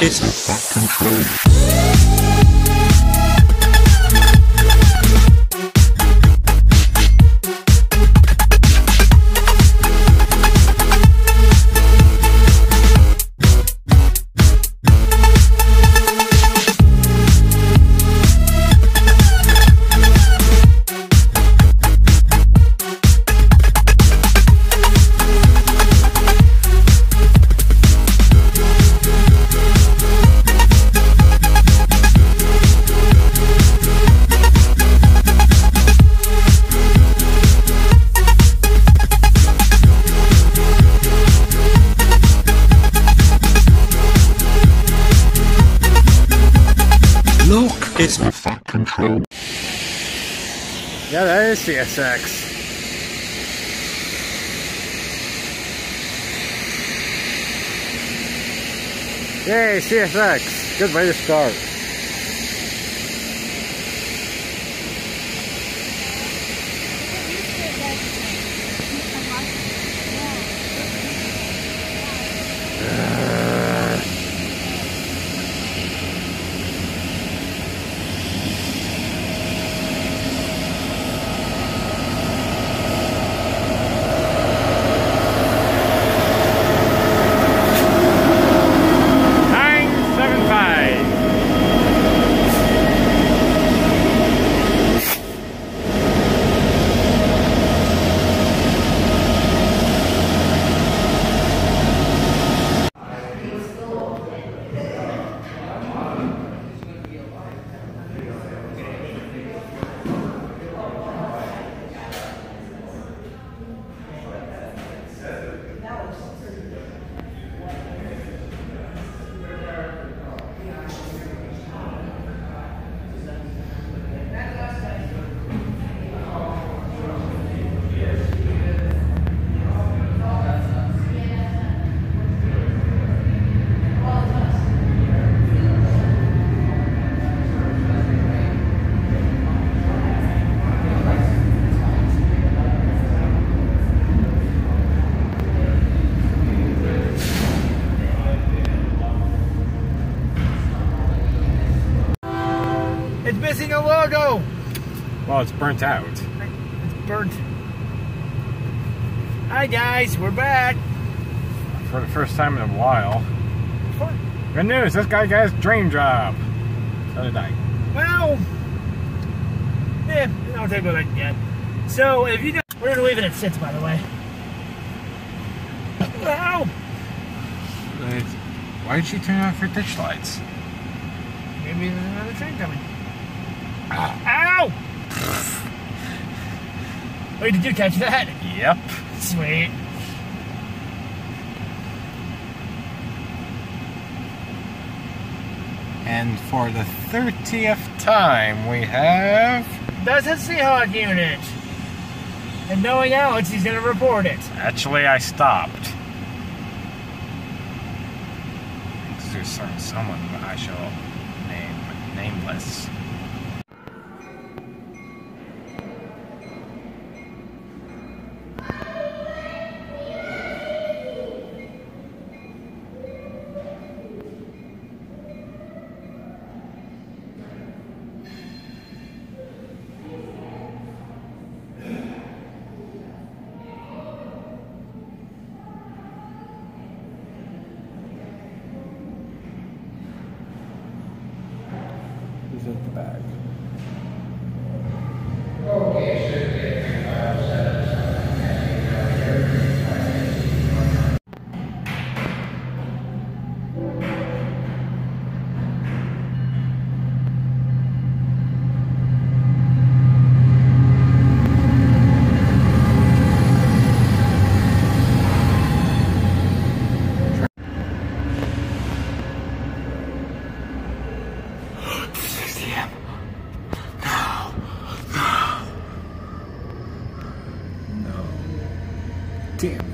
is out of control. It's out of control. Yeah, that is CSX. Yay, CSX. Good way to start. It's missing a logo! Well, it's burnt out. It's burnt. Hi guys, we're back! For the first time in a while. Fun. Good news, this guy got his dream job. So did I. Well, yeah, I'll tell you about that yet. So, if you don't, we're gonna leave it at 6, by the way. Ow! Why did she turn off her ditch lights? Maybe there's another train coming. Ow! Oh, did you catch that? Yep. Sweet. And for the 30th time, we have... That's a Seahawk unit. And knowing Alex, he's gonna report it. Actually, I stopped. Because there's someone I shall name nameless. Who's at the back? Damn.